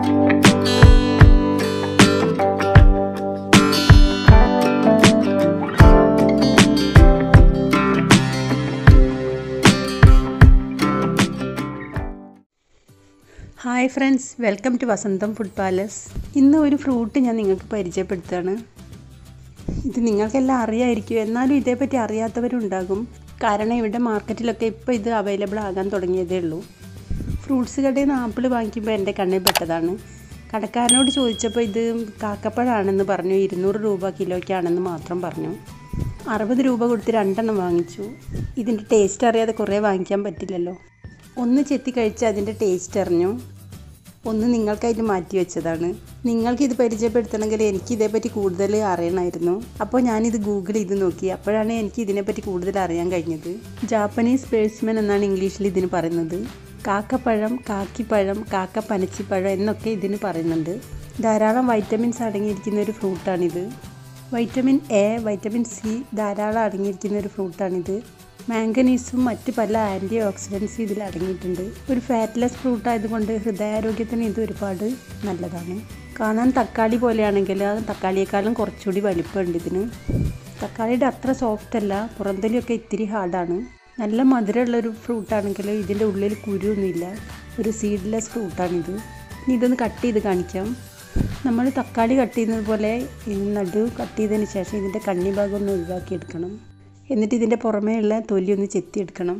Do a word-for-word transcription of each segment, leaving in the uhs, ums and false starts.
Hi friends, welcome to Vasantham food palace. ഇന്ന് ഒരു fruit ഞാൻ നിങ്ങൾക്ക് പരിചയപ്പെടുത്തുകയാണ്. ഇത് നിങ്ങൾക്കെല്ലാം അറിയാമായിരിക്കും, എന്നാലും ഇതേപ്പറ്റി അറിയാത്തവരുണ്ടാകും. കാരണം ഇവിടെ മാർക്കറ്റിലൊക്കെ ഇപ്പോൾ ഇത് അവൈലബിൾ ആകാൻ തുടങ്ങിയതേ ഉള്ളൂ. ഫ്രൂട്ട്സ് കടയിൽ നിന്ന് ആപ്പിൾ വാങ്ങിക്കുമ്പോൾ എൻ്റെ കണ്ണിൽ പെട്ടതാണ്. കടക്കാരനോട് ചോദിച്ചപ്പോൾ ഇത് കാക്കപ്പഴമാണെന്ന് പറഞ്ഞു. ഇരുന്നൂറ് രൂപ കിലോയ്ക്കാണെന്ന് മാത്രം പറഞ്ഞു. അറുപത് രൂപ കൊടുത്ത് രണ്ടെണ്ണം വാങ്ങിച്ചു. ഇതിൻ്റെ ടേസ്റ്റ് അറിയാതെ കുറേ വാങ്ങിക്കാൻ പറ്റില്ലല്ലോ. ഒന്ന് ചെത്തി കഴിച്ച് അതിൻ്റെ ടേസ്റ്റ് അറിഞ്ഞു. ഒന്ന് നിങ്ങൾക്കായിട്ട് മാറ്റി വെച്ചതാണ്. നിങ്ങൾക്കിത് പരിചയപ്പെടുത്തണമെങ്കിൽ എനിക്ക് ഇതേപ്പറ്റി കൂടുതൽ അറിയണമായിരുന്നു. അപ്പോൾ ഞാനിത് ഗൂഗിൾ ചെയ്ത് നോക്കി. അപ്പോഴാണ് എനിക്ക് ഇതിനെപ്പറ്റി കൂടുതൽ അറിയാൻ കഴിഞ്ഞത്. ജാപ്പനീസ് പെർസിമ്മൻ എന്നാണ് ഇംഗ്ലീഷിൽ ഇതിന് പറയുന്നത്. കാക്കപ്പഴം, കാക്കിപ്പഴം, കാക്കപ്പനച്ചിപ്പഴം എന്നൊക്കെ ഇതിന് പറയുന്നുണ്ട്. ധാരാളം വൈറ്റമിൻസ് അടങ്ങിയിരിക്കുന്ന ഒരു ഫ്രൂട്ടാണിത്. വൈറ്റമിൻ എ, വൈറ്റമിൻ സി ധാരാളം അടങ്ങിയിരിക്കുന്ന ഒരു ഫ്രൂട്ടാണിത്. മാംഗനീസും മറ്റ് പല ആൻറ്റി ഓക്സിഡൻസും ഇതിൽ അടങ്ങിയിട്ടുണ്ട്. ഒരു ഫാറ്റ്ലെസ് ഫ്രൂട്ട് ആയതുകൊണ്ട് ഹൃദയാരോഗ്യത്തിന് ഇത് ഒരുപാട് നല്ലതാണ്. കാണാൻ തക്കാളി പോലെയാണെങ്കിൽ ആ തക്കാളിയേക്കാളും കുറച്ചുകൂടി വലിപ്പമുണ്ട് ഇതിന്. തക്കാളിയുടെ അത്ര സോഫ്റ്റ് അല്ല, പുറന്തലിയൊക്കെ ഇത്തിരി ഹാർഡാണ്. നല്ല മധുരമുള്ളൊരു ഫ്രൂട്ടാണെങ്കിൽ ഇതിൻ്റെ ഉള്ളിൽ കുരുവൊന്നുമില്ല. ഒരു സീഡ്ലെസ് ഫ്രൂട്ടാണിത്. ഇനി ഇതൊന്ന് കട്ട് ചെയ്ത് കാണിക്കാം. നമ്മൾ തക്കാളി കട്ട് ചെയ്യുന്നത് പോലെ നടു കട്ട് ചെയ്തതിന് ശേഷം ഇതിൻ്റെ കണ്ണി ഭാഗം ഒന്ന് ഒഴിവാക്കിയെടുക്കണം. എന്നിട്ട് ഇതിൻ്റെ പുറമേയുള്ള തൊലി ഒന്ന് ചെത്തിയെടുക്കണം.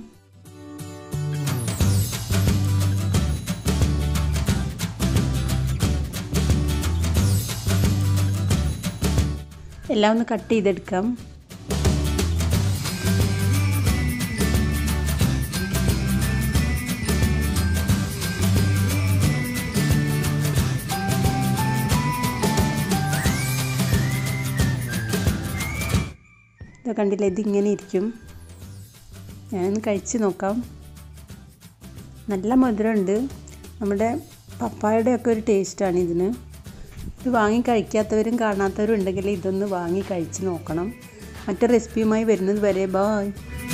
എല്ലാം ഒന്ന് കട്ട് ചെയ്തെടുക്കാം. ഇത് കണ്ടില്ല, ഇതിങ്ങനെ ഇരിക്കും. ഞാനൊന്ന് കഴിച്ച് നോക്കാം. നല്ല മധുരമുണ്ട്. നമ്മുടെ പപ്പായയുടെ ഒക്കെ ഒരു ടേസ്റ്റാണ് ഇതിന്. ഇത് വാങ്ങി കഴിക്കാത്തവരും കാണാത്തവരും ഉണ്ടെങ്കിൽ ഇതൊന്ന് വാങ്ങി കഴിച്ച് നോക്കണം. മറ്റൊരു റെസിപ്പിയുമായി വരുന്നത് വരെ ബായ്.